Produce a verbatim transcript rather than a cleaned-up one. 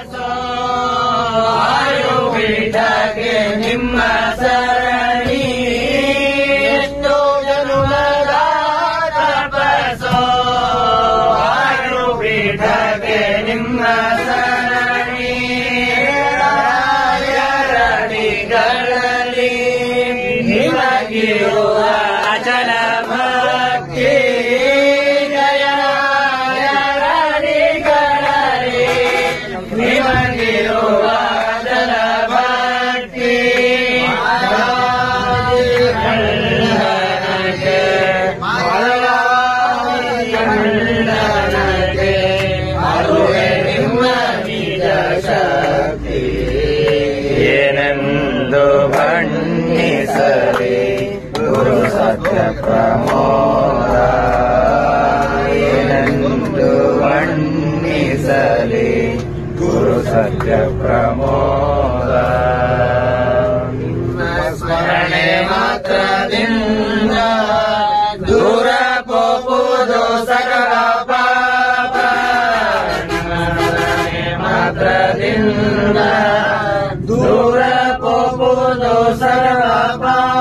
ಆಯು ಪೀಠಕ್ಕೆ ನಿಮ್ಮ ಸರಣಿ ಎಷ್ಟೋ ಜನುಮದ ತಪಸೋ ಆಯು ಪೀಠಕ್ಕೆ ನಿಮ್ಮ ಸರಣಿ ರಾಯರಡಿಗಳಲ್ಲಿ ನಿಮಗಿರುವ ಅಚಲ ಭಕ್ತಿ ಜಯ ರಾಯರಡಿಗಳಲ್ಲಿ ನಿಮಗಿರುವ ಅಚಲ ಭಕ್ತಿ ಖಂಡನಕ್ಕೆ ಖಂಡನಕ್ಕೆ ಅರುವೆ ನಿಮ್ಮ ನಿಜ ಶಕ್ತಿ ಏನೆಂದು ಬಣ್ಣಿಸಲಿ ಗುರು ಸತ್ಯ ಪ್ರಮೋದ ಏನೆಂದು ಬಣ್ಣಿಸಲಿ ಗುರು ಸತ್ಯ ಪ್ರಮೋದ ಸ್ಮರಣೆ ಮಾತ್ರದಿಂದ ದೂರ ಪೋಪುದು ಸಕಲ ಪಾಪ ಸ್ಮರಣೆ ಮಾತ್ರದಿಂದ ದೂರ ಪೋಪುದು ಸಕಲ ಪಾಪ